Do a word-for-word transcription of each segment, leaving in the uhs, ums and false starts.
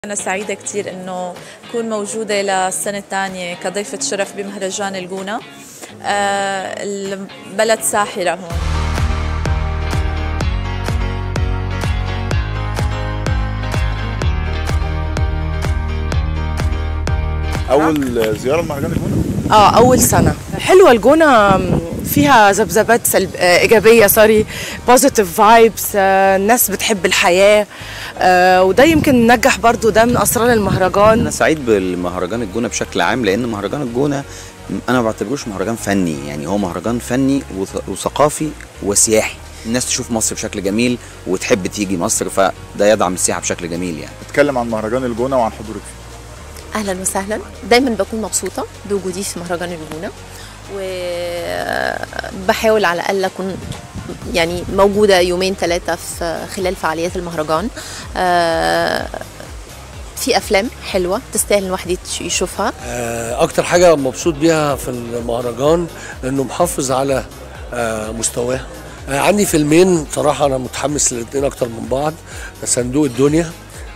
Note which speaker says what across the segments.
Speaker 1: أنا سعيدة كتير إنه أكون موجودة للسنة الثانية كضيفة شرف بمهرجان الجونة. آه البلد ساحرة هون.
Speaker 2: أول زيارة لمهرجان الجونة؟
Speaker 3: اه أول سنة. حلوة الجونة، فيها ذبذبات سلب آه إيجابية، سوري بوزيتيف فايبس، آه الناس بتحب الحياة، آه وده يمكن نجح برضو، ده من أسرار المهرجان.
Speaker 4: أنا سعيد بالمهرجان الجونة بشكل عام، لأن مهرجان الجونة أنا ما بعتبروش مهرجان فني، يعني هو مهرجان فني وثقافي وسياحي. الناس تشوف مصر بشكل جميل وتحب تيجي مصر، فده يدعم السياحة بشكل جميل. يعني
Speaker 2: اتكلم عن مهرجان الجونة وعن حضورك فيه.
Speaker 5: اهلا وسهلا. دايما بكون مبسوطه بوجودي في مهرجان الجونه، وبحاول على الاقل اكون يعني موجوده يومين ثلاثه في خلال فعاليات المهرجان. في افلام حلوه تستاهل الواحد يشوفها.
Speaker 6: اكتر حاجه مبسوط بيها في المهرجان انه محافظ على مستواه. عندي فيلمين صراحه انا متحمس للاثنين اكتر من بعض، صندوق الدنيا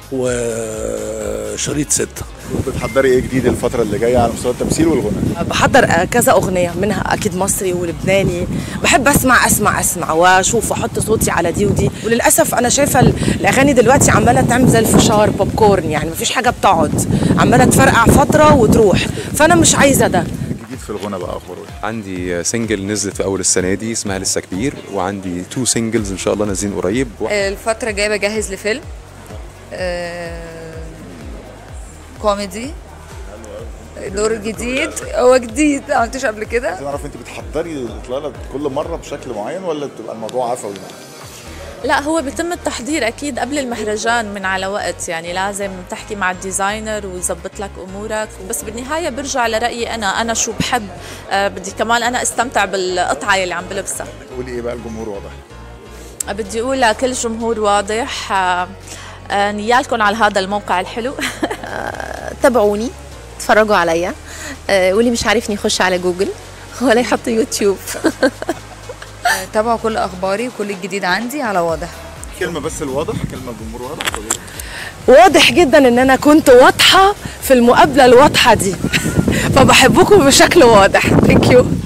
Speaker 6: وشريط ستة.
Speaker 2: بتحضري ايه جديد الفترة اللي جاية على مستوى التمثيل والغناء؟
Speaker 3: بحضر كذا أغنية، منها أكيد مصري ولبناني. بحب أسمع أسمع أسمع وأشوف وأحط صوتي على دي ودي، وللأسف أنا شايفة الأغاني دلوقتي عمالة تعمل زي الفشار بوب كورن، يعني مفيش حاجة بتقعد، عمالة تفرقع فترة وتروح، فأنا مش عايزة ده.
Speaker 2: جديد في الغنى بقى أخباره ايه؟
Speaker 7: عندي سنجل نزلت في أول السنة دي اسمها لسه كبير، وعندي تو سنجلز إن شاء الله نازلين قريب.
Speaker 1: الفترة الجاية بجهز لفيلم آه كوميدي، دور جديد. هو جديد ما عملتوش قبل كده.
Speaker 2: عايز اعرف انت بتحضري الاطلاله كل مره بشكل معين ولا بتبقى الموضوع عفوي؟
Speaker 1: لا، هو بيتم التحضير اكيد قبل المهرجان من على وقت، يعني لازم تحكي مع الديزاينر ويظبط لك امورك، بس بالنهايه برجع لرايي انا انا شو بحب. آه بدي كمان انا استمتع بالقطعه اللي عم بلبسها.
Speaker 2: قولي ايه بقى الجمهور واضح؟
Speaker 1: آه بدي اقول لكل جمهور واضح، آه آه نيالكم على هذا الموقع الحلو.
Speaker 5: آه تابعوني، اتفرجوا عليا، آه واللي مش عارفني يخش على جوجل ولا يحط يوتيوب.
Speaker 8: تابعوا كل اخباري وكل الجديد عندي على واضح.
Speaker 2: كلمه بس الواضح، كلمه الجمهور واضح.
Speaker 3: واضح جدا ان انا كنت واضحه في المقابله الواضحه دي. فبحبكم بشكل واضح. ثانك يو.